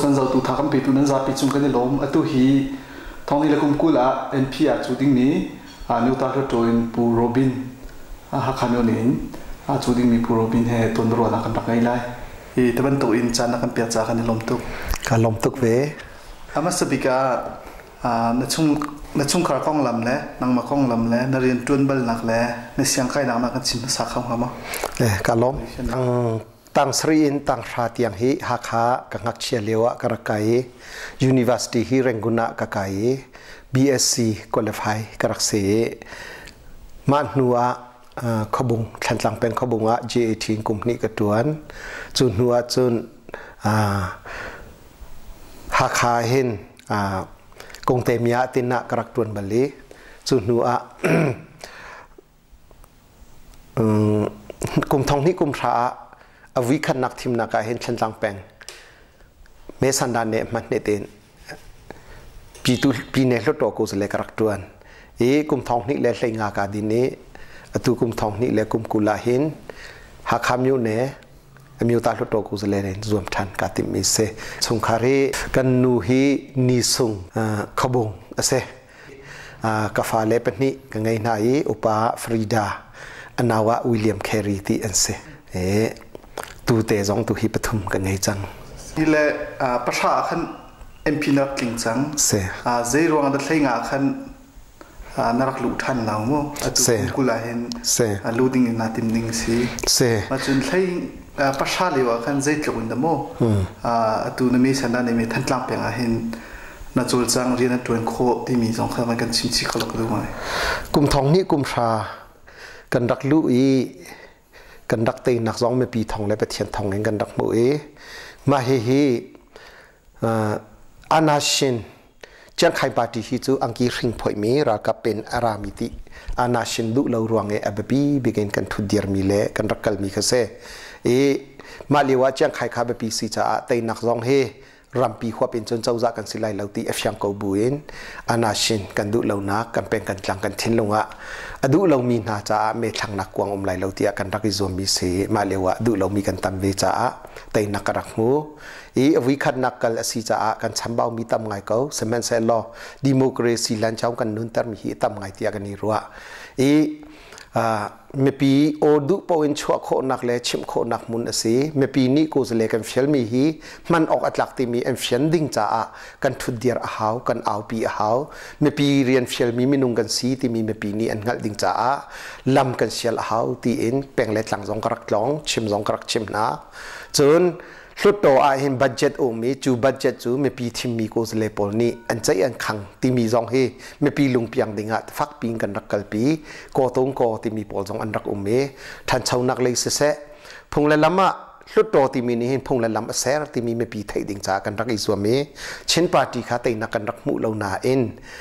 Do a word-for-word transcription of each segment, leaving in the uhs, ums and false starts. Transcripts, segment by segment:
san zau tu thakam pe tu nan za pi chung kan lom atu hi thong ni la kum kula N P a chu ding ni a new ta to in pu Robin a ha khan nin a chu ding mi pu Robin he ton ro na kan tak ngai lai e taban to in chan na kan pia cha kan lom tu ka lom tuk ve ama sabika a na chung na chung khar kong lam le nang ma kong lam le na rian tun bal nak le na siang khai nak na kan chim sa kham hama le ka lom ang tang sri in tang sha tiang hi ha kha ka ngak chia lewa ka ra kai university hi renguna ka kai B S c qualify ka rak se ma nuwa khobung thlan tlang pen khobunga J eighteen company ka tuan chu nuwa chun a ha kha hin a kong te mia tin na karak tuan bali chu nuwa kum thong ni kum tha awi khan nak thim na ka hin thlan tlang pen me san dan ne man ne ten pi tu pi ne lo to ko se karak tuan e kum thong ni le hlei nga ka din ni atu kum thong ni le kum kula hin ha kham yu ne amiu ta lo to ko se le ren zuam than ka tim mi se chung khari kan nu hi ni sung khabung ase ka fa le pe ni ka ngai na i upa Frida anawa William Carey ti an se e tu te jong tu hi pathum ka ngai chang ni le pasha khan M P nak king chang se a zero ang da thlei nga khan narak lu than law mo atu kula hen se loading na tim ning si se ma chun thlei pasha lewa khan zai tlung da mo atu na me san da ne me than tlang pe nga hen na chul chang ri na tuen kho ti mi jong kha ma kan chim chi khalak du mai kum thong ni kum tha kan dak lu i kan dak te nak jong me pi thong le pe thian thong en kan dak mu e ma he hi anashin chang khai party hi chu angki ring phoi me ra ka pen aramiti anashin du lo ruang e ababi begin kan thu dir mi le kan rakal mi khase e maliwa chang khai kha be pi si cha te nak jong he rampi khwa pen chon chauza kan silai lauti afyang ko buin anashin kan du lo na kan pen kan tlang kan thin longa adu lo mi na cha me thlang nak kwang om lai lauti kan rak izom mi se maliwa du lo mi kan tam ve cha te nak rak mu e awi khat nakal asi cha kan chambau mi tam ngai ko semen se lo democracy lan chau kan nun tar mi hi tam ngai tia kan ni ruwa e me pi odu point chwa kho nak le chim kho nak mun ase me pi ni ko zele kan fiel mi hi man ok atlak ti mi em fian ding cha a kan thu dir a haw kan aw pi a haw me pi rian fiel mi minung kan si ti mi me pi ni an ngal ding cha a lam kan sial a haw ti in peng le tlang jong karak tlong chim jong karak chim na chun luat to a hin budget o mi chu budget chu me pi thim mi ko zele pol ni an chai an khang ti mi jong he me pi lung piang dinga fak ping kan rakal pi ko tong ko ti mi pol jong an rak um me than chau nak le se se phung le lama luat to ti mi ni hin phung le lam a ser ti mi me pi thai ding cha kan rak i zo me chin party kha te na kan rak mu lo na in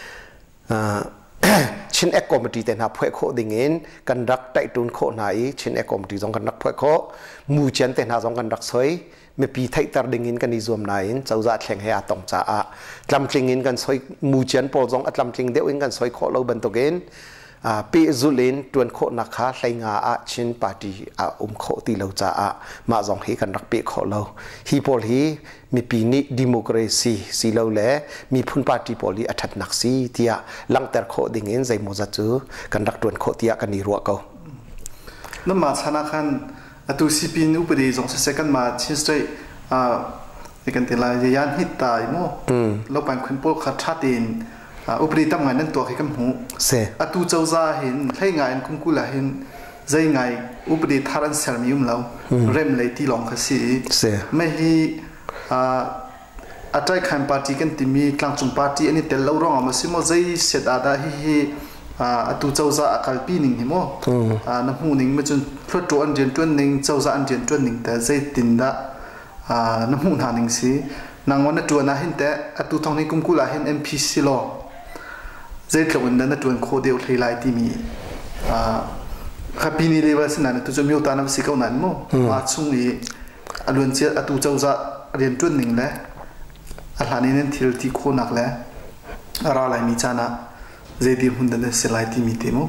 chin ek committee ten ha phwe kho ding in kan rak tai tun kho na i chin ek committee jong kan rak phwe kho mu chen ten ha jong kan rak soi me pi thai tar ding in kan i zom na in chauza thleng he a tong cha a tlam tling in kan soi mu chen pol jong atlam tling deu in kan soi kho lo ban to gen a pe zulin tuan kho na kha hlai nga a chin party a um kho ti lo cha a ma jong hi kan rak pe kho lo hi pol hi mi pi ni democracy si lo le mi phun party pol hi athat nak si tia lang ter kho ding in zai mo za chu kan rak tuan kho tia kan ni ro ko na ma chana khan atu C P nu pudi jong se second ma chin straight a ikan tela yan hit tai mo lo pan khun pol kha thatin upri tam ngai nan to khai kam hu se atu chauza hin thlei ngai an kum kula hin zai ngai upri tharan sermium lo rem le ti long kha si se me hi a atai khan party kan timi tlang chung party ani tel lo rong ama simo zai set ada hi hi atu chauza akal pi ning hi mo na hu ning ma chun thot to an jen tun ning chauza an jen tun ning ta zai tin da na hu na ning si nang wan tu na hin te atu thong ni kum kula hin M P C lo zai tlawin da na tuan kho deu thlei lai ti mi a khapi ni lewa sin na tu chu mi ta na si ko nan mo a chung ni alun che atu chauza rian tun ning le a hlani nen thil ti kho nak le ara lai mi chana zai di hun da se lai ti mi te mo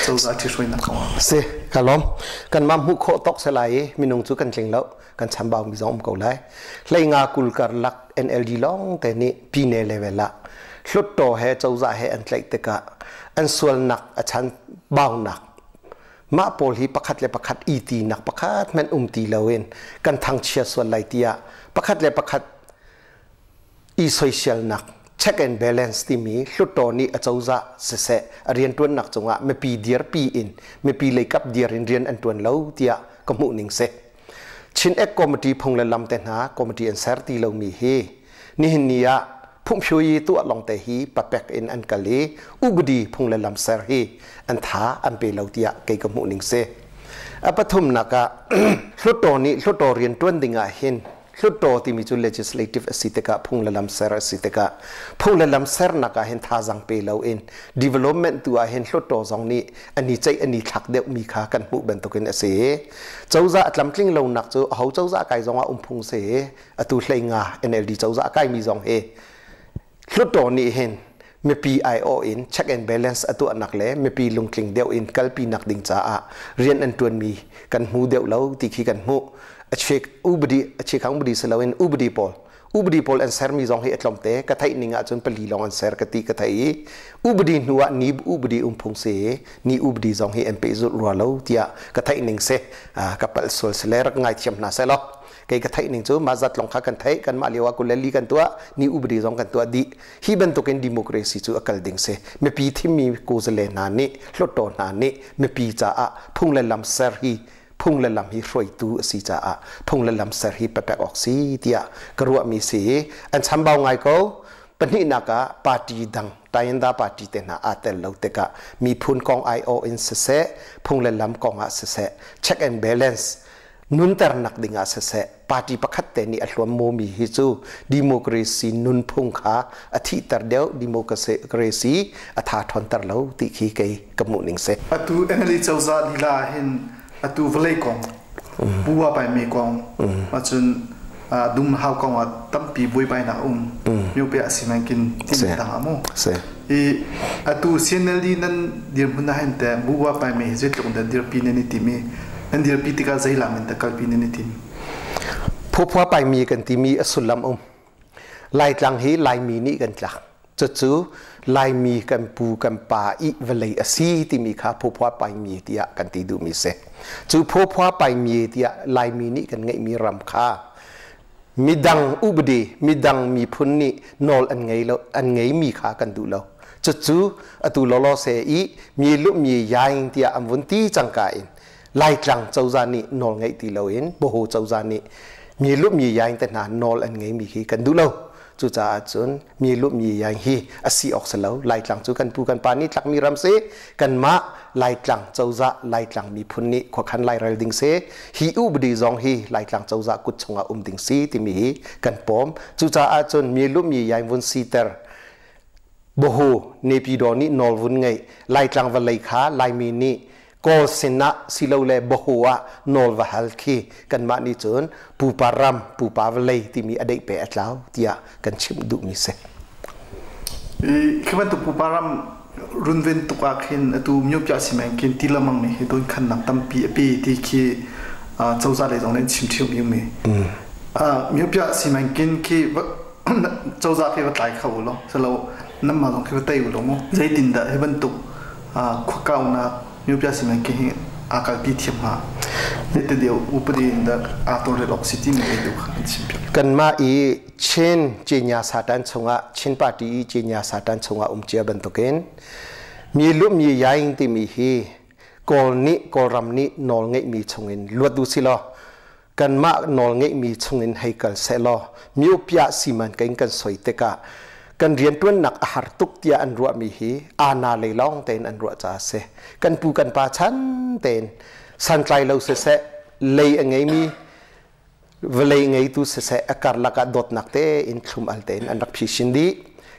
เจ้าจะที่ช่วยนักเขาเสกันล้อมกันมาหุโคตกสลายมีนงจูกันเจงแล้วกันชำบ่าวมีสองอมเก่าไล่เลยงากุลการลัก เอ็น แอล ดี ล้องแต่นี่ปีเนเลเวละลุดโตเฮเจ้าจะเฮอันเล็กตะกะอันส่วนหนักอาจารย์บ่าวหนักมาโพลีประคัดเลประคัดอีตีหนักประคัดมันอุ้มตีเลวินกันทางเชียส่วนไหลเตียประคัดเลประคัดอีโซเชียลหนักcheck and balance ที่มีลุดโตนี้อาจจะเสะเรียนตัวหนักจังหวะไม่ปีเดียร์ปีอินไม่ปีเลยกับเดียร์เรียนอันตัวเล่าเตียก็มุ่งนิ่งเสชินเอ็กคอมมิตี้พงเลลำเต็นหาคอมมิตี้อันเซอร์ตีเรามีเฮนี่หินนี้อะพุ่มช่วยตัวลองแต่ฮีปะเป็กอินอันกะเลอุบดีพงเลลำเซอร์เฮอันท้าอันเปเราเตียเกยก็มุ่งนิ่งเสอปฐุมนักะลุดโตนี้ลุดโตเรียนตัวดิ่งอ่ะเห็นลุดโตที่มีจุด legislative สิทธิกะพุ่งเลลำเซอร์สิทธิกะพุ่งเลลำเซอร์นักะเห็นท่าจังเปเราเอง development ตัวเห็นลุดโตตรงนี้อันนี้ใจอันนี้ทักเดียวมีค่ากันมุบันตุกันเสียเจ้าจะลำกลิ้งเราหนักเจ้าเขาเจ้าจะไก่จงว่าอุ้มพุ่งเสียตัวเลยงา เอ็น แอล ดี เจ้าจะไก่มีจงเฮลุดโตนี้เห็นไม่ปี ไอ โอ อิน check and balance ตัวหนักเลยไม่ปีลงกลิ้งเดียวอินกัลปีหนักดิ่งจ้าเรียนอันตัวมีกันหูเดียวเราตีขี้กันหูเช็คอุบดีเช็คของอุบดีสลาวินอุบดีพอลอุบดีพอลอันเซอร์มีจงให้อัตลอมเตะกระไทยนิงอาจจะเป็นลีลองอันเซอร์กติกระไทยอุบดีนัวนีบอุบดีอุ้มพงเสนีอุบดีจงให้เอ็มพีจุดรัวเราเตียกระไทยนิงเสกับเปิลโซลเซเลร์ง่ายเทียมนาเซลล์เกยกระไทยนิงจูมาจัดลงข้ากันไทยกันมาเลียวกุเลลีกันตัวนีอุบดีจงกันตัวดีฮีเป็นตัวกันดิโมคราซีจูอักลดิงเสไม่ปีที่มีกูเซเลนานิลดโตนานิไม่ปีจ้าพุ่งเลลำเซอร์ฮีพุ่งเลลำฮิรวยตูสีจ้าพุ่งเลลำเสร์ฮิเปเปกออกสีเตียกรัวมีสีอันช้ำเบาไงก็ปนินักะปาร์ตี้ดังตายันดาปาร์ตี้เตน่าอาเตลเลวเตกะมีพุ่นกองไอโออินเสเซพุ่งเลลำกองอาเสเซ check and balance นุนเตอร์นักดิ่งอาเสเซปาร์ตี้ประคัตเตนี่อัลวมโมมีฮิจูดิโมคราซีนุนพุ่งขาอธิตร์เดียวดิโมคราซีอธาทอนตร์เลวติขีเกยกมุนิงเซอตูเอเนลิเจ้าซาลีลาเห็นอตูวเลยกองบัวไปมีกองมาจนดุมหาวกองว่าตั้มปีบุยไปนะอุ้มมีอุปยาสิมันกินที่ต่างหมู่อีอตูเซียนลีนั่นเดียร์มันน่าเห็นแต่บัวไปมีเจ็ดตรงเดียร์ปีนี้ทีมีนั่นเดียร์ปีที่ก็ใจหลังมันแต่กัลปีนี้ทีมพบว่าไปมีกันที่มีอสุลลำอุ้มลายจังฮีลายมีนี่กันจักจุดจูลายมีกันปูกันป่าอีเวลัยอสีที่มีค่าพบว่าไปมีเดียกันที่ดูมีเสจูพบว่าไปมีเดียลายมีนี่กันไงมีรำค่ามีดังอุบดีมีดังมีพุนนี่นอลอันไงแล้วอันไงมีค่ากันดูแล้วจุดจูอตุลลอเสอีมีลุมียายเดียอันวันที่จังกายลายจังเจ้าจานี่นอลไงตีเราเองโบโหเจ้าจานี่มีลุมียายแต่นานอลอันไงมีค่ากันดูแล้วจูจ่าจนมีลุมีอย่างฮีอาศัยออกเสลาไล่กลางจูกันปูกันปานี่หลักมีรำเสกันมาไล่กลางเจ้าจ่าไล่กลางมีพุนนี่ขวักขันไล่เรลดิงเสฮีอุบดีจงฮีไล่กลางเจ้าจ่ากุดชงอาอุ้มดิงซีที่มีกันปอมจูจ่าจนมีลุมีอย่างวุนซีเตอร์โบโฮเนปิโดนี่นอลวุนไงไล่กลางวันไล่ขาไล่มีนี่ก็สินะสิเลวเล่บ่หัวนอลวะฮัลคีกันมานี่จนปูปารามปูปาวเลยที่มีอดีตเปิดแล้วที่อ่ะกันชิมดูมีเสคือว่าตัวปูปารามรุนเวนตุกอาคินตัวมีobjekสิแมงกินที่ละมังนี่โดนขันนับตั้มปีปีที่คือเจ้าซาเลยตรงนั้นชิมชิมอยู่มีมีobjekสิแมงกินคือเจ้าซาคือว่าตายเขาหรอสโลน้ำมาตรงคือว่าเตยอยู่หรอมั้งใจดินดะให้บรรทุกขวานะมีอุปสรรคที่อากาศพิเศษมาเนี่ยเดียวอุปนิสัยอาตัวเรื่องออกซิเจนไม่ดูขันชิมกันมาอีเช่นเจียสาตันชงะเช่นปาร์ตี้เจียสาตันชงะอุ้มเจียบันตุกินมีลุมียายที่มีฮีกอลนี้กอลรำนี้นอลเงมีชงอินลวดดูสิลอกันมานอลเงมีชงอินให้กันเซลอมีอุปยาสิมันกันกันสวยเตกะกันเรียนตัวนักอาหารตุกเตียอันรัวมีฮีอาณาเลยล่องเตนอันรัวจ่าเสกันปูกันปาชันเตนสันใจเราเสเสเลยอันไงมีเวลาไงตัวเสเสอาการลักดดนักเตอินคลุมอัลเตนอันรักพิชินดี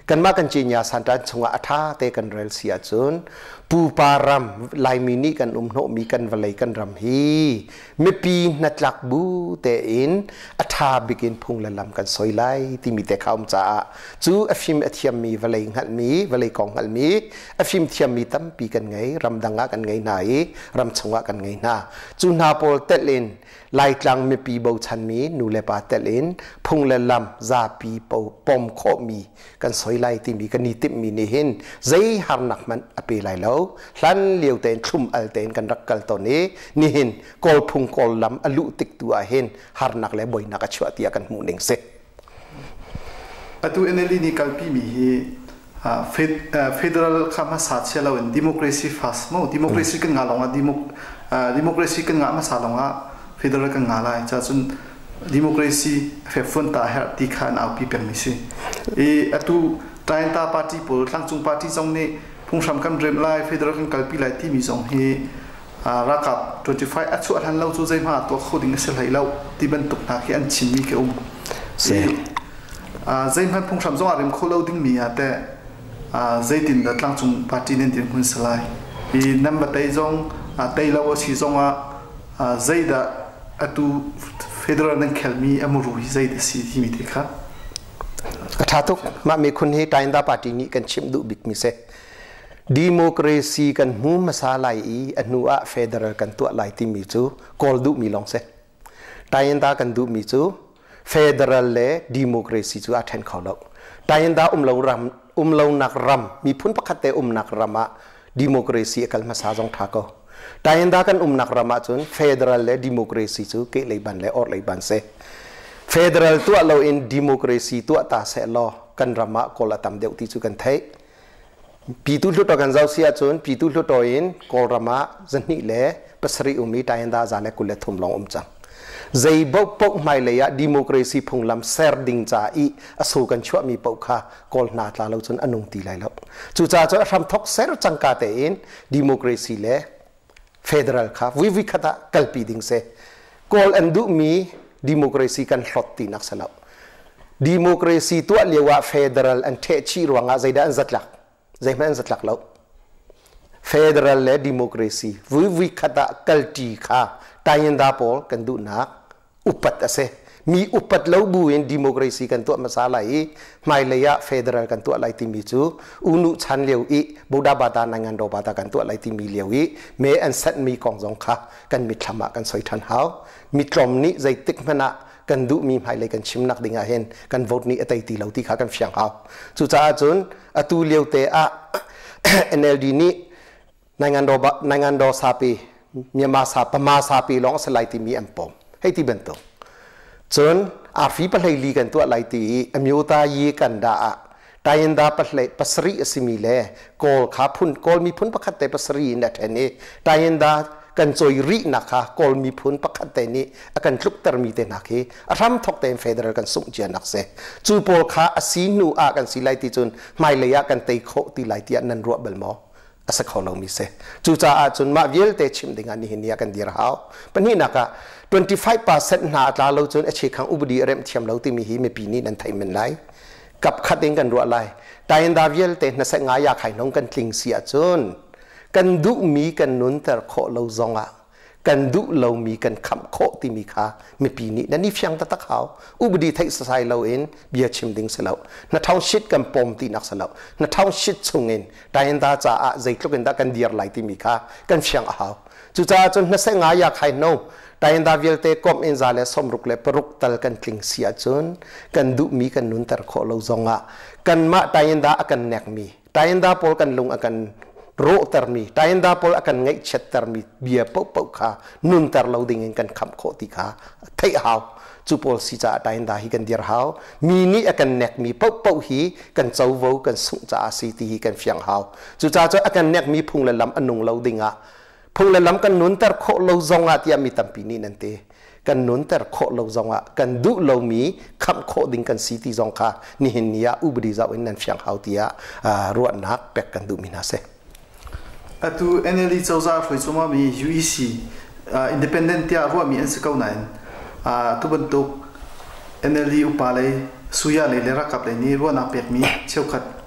กันมากันจีนยาสันตันชงอาท่าเตกันเรลเสียจนปูปารัมลายมินิกันอุมโนมีกันวลัยกันรำฮีไม่ปีนัดลักบูเตอินอาท่าบิกินพุงละลำกันสอยไลที่มีแต่ข้าวจ้าจูอฟิมอเทียมมีวลัยหัดมีวลัยกองหัดมีอฟิมเทียมมีตั้มปีกันไงรำดังงะกันไงไหนรำชงะกันไงนาจูนาโปลเตลินลายกลางไม่ปีบูชันมีนูเลปาเตลินพุงละลำซาปีปูปมโคมีกันสอยไลที่มีกันนิติมีนี่เห็นใจหานักมันอภิไลแล้วหลันเลี้ยวเต็นชุ่มอัลเต็นกันรักกันตัวนี้นี่เห็นกอลพุงกอลลำอลุติกตัวเห็นหานักและบ่อยนักชัวเตียกันหมู่หนึ่งเสอตัวเอเนลีนี่กัลปีมีเฟดเฟเดอรัลคำมาสัตย์เชลวันดิโมคราซีฟาสโมดิโมคราซีกันงาลงอ่ะดิโมดิโมคราซีกันงามาสัตย์ลงอ่ะเฟเดอรัลกันงาลายจะจนดิโมคราซีเฟฟุนตาเฮร์ติขันเอาปีเป็นมิสิเออตัวตายตาปาร์ตี้โพลทั้งจุงปาร์ตี้จงนี้พงสำคัญเริ่มไล่เฟเดอรัลกันกัลปีไล่ที่มีสองเฮรักกับตัวที่ไฟอัดชัวทันเล่าจู่ใจมาตัวโคดิ้งเสร็จเลยเล่าที่บรรทุกนักอันชิมมีแค่อุ้มเสียใจมันพงสำจงอาริมโคเล่าดิ้งมีอ่ะแต่ใจดินดัดตั้งจุงปาร์ตี้นั่นดินคุณสลายอีนั่นบัดใจจงใจเล่าว่าชีจงอ่ะใจดะอัตุเฟเดอรัลนั่งเข้ามีอมรุยใจดะสีที่มีเด็กครับถ้าทุกมามีคนที่ตายด้าปาร์ตี้นี้กันชิมดูบิ๊กมิเซดิโมคราซีกันมุมมาสาลายอีอนุอาเฟเดอรัลกันตัวลายที่มีจูกอลดูมีลองเซตายด้ากันดูมีจูเฟเดอรัลเล่ดิโมคราซีจูอาเทนเขาแล้วตายด้าอุ้มลงรำอุ้มลงนักรำมีพุ่นประคัตเตอุ้มนักรำมาดิโมคราซีกันมาสาจงทักก็ตายด้ากันอุ้มนักรำมาจนเฟเดอรัลเล่ดิโมคราซีจูเกลัยบันเล่ออดลัยบันเซเฟเดอรัลตัวเราเองดิโมคราซีตัวตาเสลอกันรำมากอลตัมเดียวที่จูกันไทยปีตุลุตกันเจ้าเสียจนปีตุลุตเองกอลรำมาจันนี่เล่ปัสริอุมีตายด้าจานเล่กุลเลทุมลองอมจังใจบุกปกไม่เลยอะดิโมคราซีพงลำเซอร์ดิงจ่าอีอสูกันชั่วมีปกค่ะกอลนาตลาเราจนอนุตีไลแล้วจู่จ้าจะทำทอกเซอร์จังกาเตอินดิโมคราซีเล่เฟเดอรัลค่ะวิวิคตะกัลปีดิงเซกอลอันดูมีดิโมคราซีกันหลอดตีนักสลาวดิโมคราซีตัวเรียกว่าเฟเดอรัลอันเทชีรวงอาใจได้อันจัดหลักใจไม่อันจัดหลักแล้วเฟเดอรัลและดิโมคราซีวิวิคตะกัลตีค่ะตายนดาโพลกันดูนักอุปัตเสมีอุปัตเล่าบุญดิโมคราซีกันตัวมาสาลายไม่เลยอะเฟเดอรัลกันตัวอะไรที่มีจูอุนุชันเลียวอีบูดาบาตานังานโดบาตากันตัวอะไรที่มีเลียวอีเมอันเซตมีกองจงค่ะกันมีธรรมะกันสอยทันหาวมีตรมนี้ใจติกมันอะกันดูมีไม่เลยกันชิมนักดิ่งอาเห็นกันโหวตนี้อะไรที่เราที่ขากันเฟียงหาวจู่จ้าจนอตูเลียวเตอะเอ็นเอลดีนี้นังานโดบนังานโดซาปีมีมาซาปมาซาปีลองสไลที่มีอันปมให้ที่เป็นตัวจนอาฟีปะเลยลีกันตัวอะไรที่อมิวตายีกันดาตายันดาปะเลยปัสรีสิมีเล่กอลขาพุ่นกอลมีพุ่นประคัตเตปัสรีนัทเนตายันดากันจอยรีนะคะกอลมีพุ่นประคัตเตนี่อากันลุกตรมีเตนักเฮอารำทกเตนเฟเดอรัลกันสุ่มเจียนักเซจูโปลขาอสีนูอากันสิไลที่จนไม่เลยอากันเตยโคตีไลที่นันรัวเบลมออาศัยเขาเรามีเสจู่จ้าจนมาวิลเตชิมดิ่งอันนี้เห็นยากันดีร์ฮาวปนี้นักะtwenty-five percent หน้าตาเราจนเอชขังอุบดีเริ่มเทียมเราที่มีหิมปีนี้นั่นไทยมันไลกับขัดเองกันรัวไลแต่ยันดาวิลเตน่าเสงายาไข่น้องกันทิ้งเสียจนกันดุมีกันนุนแต่โคเราจงอ่ะกันดุเรามีกันคำโคที่มีค่ามีปีนี้นั่นนี่เพียงแต่ตะเขาอุบดีไทยสายเราเองเบียชิมดิ่งเสลาวนัทท้องชิดกันปมตีนักเสลาวนัทท้องชิดชงเงินแต่ยันดาจะอ่ะใจกลุกันดากันเดียร์ไหลที่มีค่ากันเพียงเอาจู่จ้าจนน่าเสงายาไข่น้องแต่ยันดาวิลเตคอมอินซาเลสมรุกเลปรุกตัลกันทิ้งเสียจนกันดุมีกันนุนแต่โคเราจงอ่ะกันมาแต่ยันดาอากันเนกมีแต่ยันดาพอลกันลงอากันโรตร์มีแต่ยันดาพอลอากันไงเช็ดตร์มีเบียปุ๊บปุ๊บค่ะนุนแต่เราดิ่งกันคำโคติค่ะไทยฮาวจูพอลสิจ่าแต่ยันดาฮิกันเดียร์ฮาวมีนี่อากันเนกมีปุ๊บปุ๊บฮีกันเจ้าวูกันสุงจ่าสีตีฮีกันเฟียงฮาวจูจ่าจะอากันเนกมีพุงและลำอนุงเราดิ่งอ่ะพงเลลำกันนุนแต่โคเราจงอาที่มีตั้มปีนี้นั่นเตกันนุนแต่โคเราจงอากันดูเรามีคำโคดิ่งกันสีที่จงค่ะนี่เห็นเนี่ยอุบดีจะวันนั้นเฟียงเขาที่อ่ะรวดนักเป็กกันดูมินาเซอะตัวเอ็นเอลีเจ้าจ้าฝ่ายสมามี ยู อี ซี อินดิเพนเดนต์ที่รวดมีอันสกัดนั้นตัวบรรทุกเอ็นเอลีอุปาเลยสุยาเลยเลรักกับเลยนี่รวดนักเป็กมีเชี่ยวขัด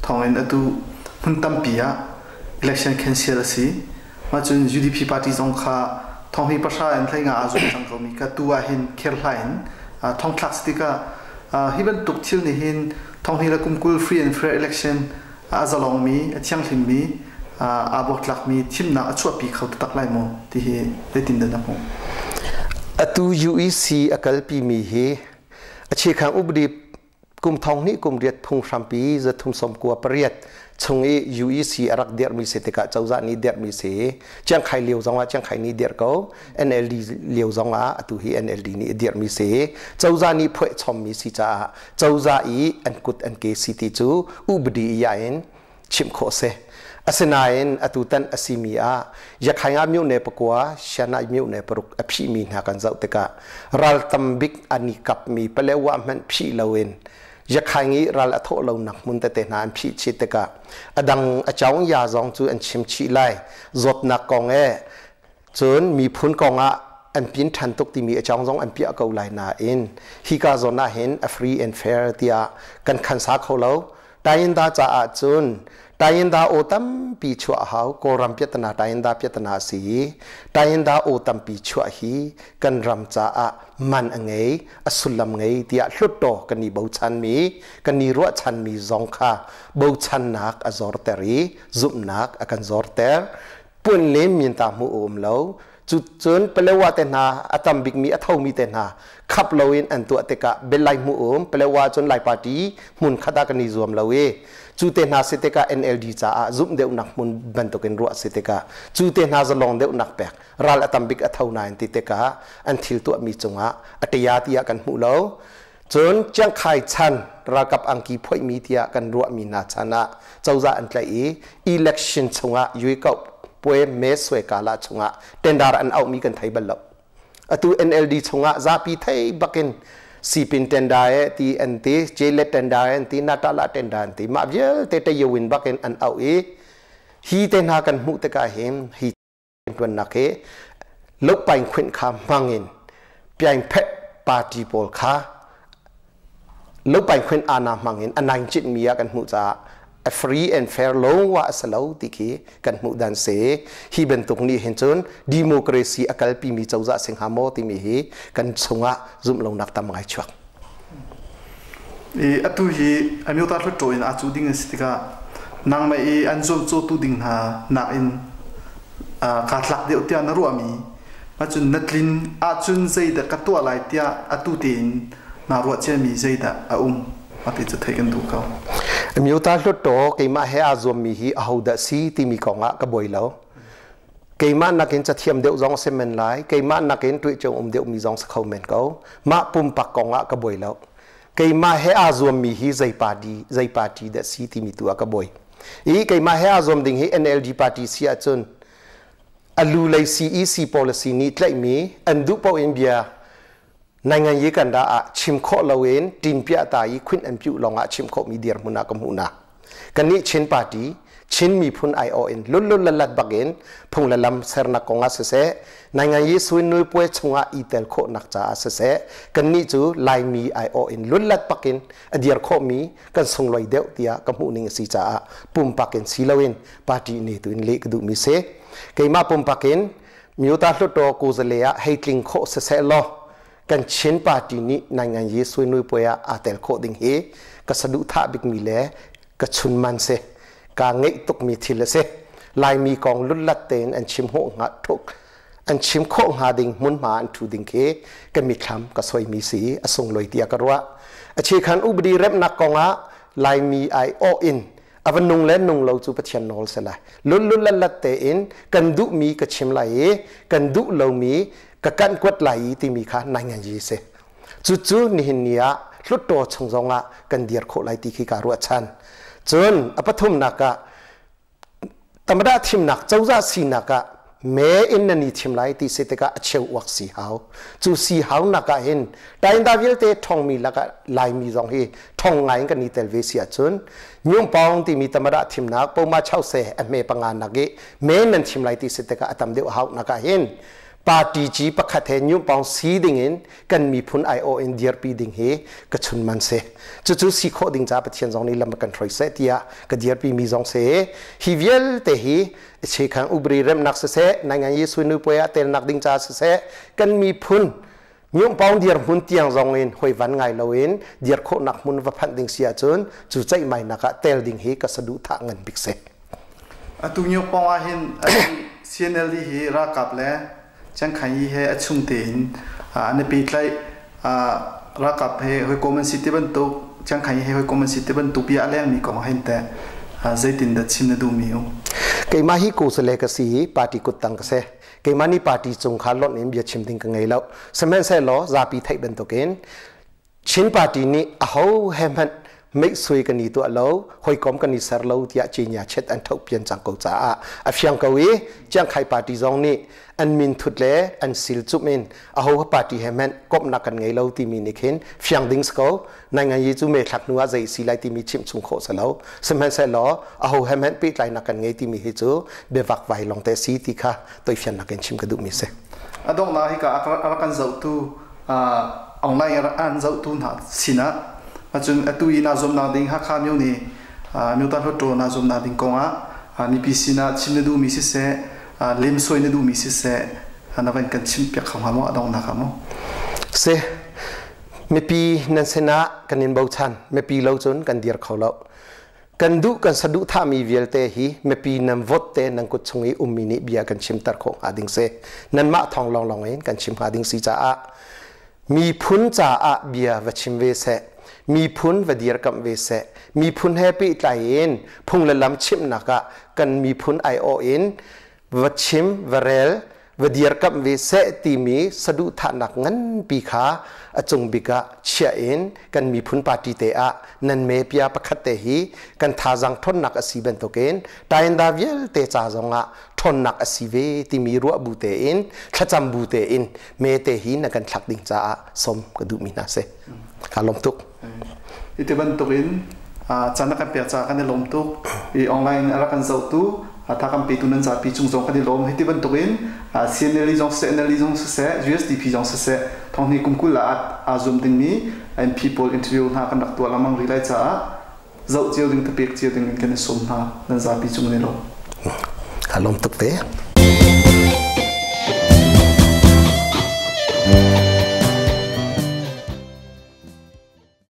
ทองเอ็นอดูมุนตั้มปีอะ election cancel สิมาจน ยู ดี พี party สงขาทองฮีประชาอันไทยงาอาจุนจังก็มีก็ตัวเห็นเคลไลน์ทองทักสติกาฮิบันตุกทิลนี่เห็นทองฮีละกุมกุล free and fair election อาจะลองมีเชียงทิมมีอาบอกหลักมีทิมน่าช่วยปีเขาตักไล่โมที่เฮได้ตินเดินนะผมอตู ยู อี ซี อากาลปีมีเฮอเชียขังอุบดีกุมทองนี้กุมเรียดพุงสัมปีจะทุ่มสมกัวเปรียดชงเอ ยู อี ซี รักเดียร์มีเสติกะเจ้าจานี้เดียร์มีเสจังไข่เลี้ยวจังว่าจังไข่นี้เดียร์เขา เอ็น แอล ดี เลี้ยวจังว่าอตูฮี เอ็น แอล ดี นี่เดียร์มีเสเจ้าจานี้เพื่อชมมีสิจ้าเจ้าจาอีอันกุดอันเกสิติจูอุบดียาอินชิมโคเซอาศัยนั้นอตุตันอาศิมีอาอยากให้อามิวเนปกัวชนะมิวเนปรุกอภิมีนากันเจ้าเตกะรัลตัมบิกอันนี้กับมีเปลวว่ามันพิลาวินอยากให้งี้รัลอโทลานักมุนเตเตนานพิชิตเตกะอดังอาจารย์ยาจงจูอันชิมชิไลจดนักกองเอจนมีพุนกองอะอันพินทันตุกที่มีอาจารย์จงอันพิอาเกาไลนาอินฮิกาจน่าเห็นฟรีแอนด์แฟร์ที่กันขันสักเขาแล้วแต่ยินดาจะอาจุนแต่ยินดาโอตัมปีชัวเขาโกรัมเปียตนาแต่ยินดาเปียตนาสีแต่ยินดาโอตัมปีชัวฮีกันรำจ้ามันอังไงอสุลำไงที่อาลุดโตกันนี่บูชันมีกันนี่รัวชันมีจงค่ะบูชันนักอจอร์เตอรีซุบนักอกันจอร์เตอร์ปุ่นเลี้ยมินตามูอมแล้วจุดจนเปลว่าเตนาอัตมบิกมีอัทมีเตนาขับเลวินอันตัวเตกะเบลไลมูอมเปลว่าจนไลปาร์ตี้มุนขดากันนิจวมเลวจูเตนาเสตกะ เอ็น แอล ดี จ้าซุ่มเดวนักมุนบันตกินรัวเสตกะจูเตนาจะลองเดวนักแปกรัลอัตมบิกอัทวนายติเตกะอันทิลตัวมีจงะอัตยาติยากันหูเลวจนจังไข่ชันรากับอังกีพอยมีติยากันรัวมีนาชนะเจ้าจะอันไกลอี election จงะยุยกับป่วยเมสวยกาลาชงะเตนดาร์อันเอามีกันไทยบัลลับอตู เอ็น แอล ดี ชงะซาปีไทยบักินสีปินเตนดาเอตีอันตีเจเลตเตนดาเอตีนาตาลาเตนดาอันตีมาเบียเตเตยวินบักินอันเอาเอฮีเตนากันมุตกาเฮมฮีเป็นตัวนักเอลุกไปขวินคำมังอินเปียงเพะปาร์ตี้บอลค่ะลุกไปขวินอานามังอินอันนังจิตมีกันมุจ้าfree and fair ลงว่าสลาวติคีกันมุดันเสฮีเป็นตรงนี้เห็นจนดิโมคราซีอากาลปีมีเจ้าจะสิงหามอติมีฮีกันสงะจุ่มลงนักตามไงชักเออตุฮีอันนี้ตัดรถโจยนอาจูดิ้งสติกานางไม่เออันโจโจตุดิ้งหานักอินอ่าขาดหลักเดียวเตียนรัวมีมาจนนัดลินอาจุนใจแต่กัตัวอะไรเตียอาตุเตียนนารัวเจมีใจแต่อาอุ้มมาเป็นจะเทกันดูเขามีอุตาลุตโตเกี่ยมาเฮอาจวมมีฮีอาหูดสีที่มีของอ่ะกบอยแล้วเกี่ยมานักเห็นจะเทียมเดียวจงเซมเมนไลเกี่ยมานักเห็นตัวจงอมเดียวมีจงสเขาเมนเขามาปุ่มปักของอ่ะกบอยแล้วเกี่ยมาเฮอาจวมมีฮีใจปาดีใจปาดีเดสีที่มีตัวกบอยอีเกี่ยมาเฮอาจวมดิ่งฮี เอ็น แอล ดี ปาร์ตี้เสียจนอลูไลซี อี ซี policy นี้ใกล้มีอันดูปออินเบียในงานยี่กันดาชิมโคลาเวนทีมพิอาตายควินอันพิวลองอาชิมโคมีเดียร์มุนากมุนากันนี้เช่นปาร์ตี้เช่นมีพุนไอโอเอ็นลุลลุลลัดบักเอ็นพงละลำเซร์นักกงอาเสเซในงานยี่สวินนุยป่วยชงอาอีเตลโคนักจ้าอาเสเซกันนี้จูไลมีไอโอเอ็นลุลลัดบักเอ็นอเดียร์โคมีกันส่งลอยเดียวเดียกับมุนิงสีจ้าปุ่มบักเอ็นสีลาเวนปาร์ตี้นี้ตัวอินเล็กดูมิเซเกี่ยมาปุ่มบักเอ็นมิวตาลุตโตกูจะเลียให้กลิงโคเสเซลอกันเช่นปาร์ตี้นี้ในงานยี่สวยนุยป่วยอาเตลโคดิงเฮก็สะดุท่าบิกมีเล่ก็ชุนมันเซกางเงยตุกมีทิลเซลายมีกองลุลลัดเตนอันชิมโหงาทุกอันชิมโคงหาดิงมุนมาอันทูดิงเฮก็มีคำก็สวยมีสีอส่งลอยเตียกรัวอาชีคันอุบดีเร็บนักกองอาลายมีไอโออินอวันนุงเล่นนุงเราจูปเชียนนอลเสลายลุลลุลลัดเตนกันดุมีก็ชิมไหลกันดุเรามีก็กันกวดไหลที่มีค่าในงานยี่เสจู่ๆนี่เนียลุดโตชงจงอ่ะกันเดียร์โคไหลที่ขี้การัวชันจนอปทุมนักะธรรมดาทีมนักเจ้าจ้าสีนักะแม้อินนันนี่ทีมไหลที่เสตกะเชี่ยววักสีหาวจู่สีหาวนักะเห็นแต่อินดาวิลเตทองมีลักะลายมีจงเฮทองไงกันนี่เตลเวเซียจนยุ่งปองที่มีธรรมดาทีมนักปมาเช่าเสอเมปังงานนักเกแม้นันทีมไหลที่เสตกะอัตมเดียวหาวนักะเห็นปาร์ตี้จีประคัดเห็นยุบปองสีดิ่งเองกันมีพุนไอโอเอ็นดีอาร์พีดิ่งเฮกระชุนมันเสจู่จู่สีโคดิ่งจ้าประเทศจงนี้ลำกันทรอยเสตียกดีอาร์พีมีจงเสฮิเวลเตฮีเชคังอุบรีเริ่มนักเสในงานยิสุนุปยาเตลนักดิ่งจ้าเสกันมีพุนยุบปองดีอาร์มุนเตียงจงเองหอยวันไงเราเองดีอาร์โคนักมุนวัพันดิ่งเสียจนจู่ใจไม่นักเตลดิ่งเฮกสะดุทางเงินบิกเสตุยุบปองอาหินเซียนเอลีฮีรักกับเล่จังขันยี่เฮอชุ่มเตียนอ่าในปีไกลอ่ารักกับเฮหอยโกมันสิทธิบันตุจังขันยี่เฮหอยโกมันสิทธิบันตุปีอะไรมีก็มาเห็นแต่อ่าใจตินดัดชิมในดูมิวเกี่ยมาฮิกูสเลกสีปาร์ตี้กุตังกเสเกี่ยมานี่ปาร์ตี้จงขาลดเอ็มเบียชิมติงกันไงแล้วสมัยเสล้อซาปีไทยเป็นตัวเกณฑ์ชินปาร์ตี้นี้เอาเฮมันไม่สวยกันนี่ตัวเราหอยกอมกันนี่สารเราที่จีนยาเช็ดอันทุกเปลี่ยนจังกูจ้าอ่ะเพียงกวีจังใครปาร์ตี้จงนี่อันมินทุดเล่อันสิลจุมินเอาหัวปาร์ตี้เฮมันกบนักกันไงเราที่มีนิคินเพียงดิ้งสกอในงานยี่จุเมทักนัวใจสิไลที่มีชิมชุงโคสเราสมัยเสล้อเอาเฮมันปีไลนักกันไงที่มีเหตุเบวักไว้ลงแต่สีที่ค่ะตัวเพียงนักกันชิมกระดูกมิเสอดงนาฮิกาอักกันเจ้าตูอ่าออนไลน์อันเจ้าตูน่ะสินะอาจารย์ตุยนาจอมนาดิ่งฮักขามิวนี่อ่ามิวตันฮัตโตนาจอมนาดิ่งกงอ่ะอ่านี่พิสินะชิมเนดูมิสิเสอ่าเลมสวยเนดูมิสิเสอันนั้นเป็นกันชิมเปียกขามอดองนะครับมั้งเสไม่ปีนันเสนากันยินบ่ชันไม่ปีเล่าจนกันเดียร์เขาเล่ากันดูกันสะดุท่ามีเวลเตหีไม่ปีนันวดเตนังกุศงอุมินิเบียกันชิมตะโคอาดิ่งเสนันมาทองลองลองเองกันชิมอาดิ่งสีจ้ามีพุนจ้าเบียวัชิมเวเสมีพุนวดีรกับเวเสมีพุนแฮปปี้ไลเอ็นพุงละลำชิมนักกันมีพุนไอโอเอ็นวัชิมวเรลวดีรกับเวเสตีมีสะดุทานักงั้นปีขาจงบิกะเชียเอ็นกันมีพุนปาติเตอะนันเมเปียประคัตเตหีกันทาจังทนนักอสีเบนโตเกนตายนดาเวลเตจาจงะทนนักอสีเวตีมีรัวบูเตเอ็นขจำบูเตเอ็นเมเตหีนักกันทักดิ่งจ้าสมกระดูมินาเซคาลมทุกอิติบันตุกินอ่าจันทร์กันเปียจากกันในลมตุกอีออนไลน์อะไรกันเจ้าตู้อ่าถ้ากันปีตุนันจากปีจุงจงกันในลมอิติบันตุกินอ่าเซียนเนลิจงเซเนลิจงเซ ยู เอส ดี พี จงเซทองนี้กุมกุลาอาซุมดิ่งนี้ and people interview หากันดักตัวละมังรีไลจ้าเจ้าเจียวดิ่งตะเปียกเจียวดิ่งกันในสมหานันจากปีจุงในลมคาลมทุกเต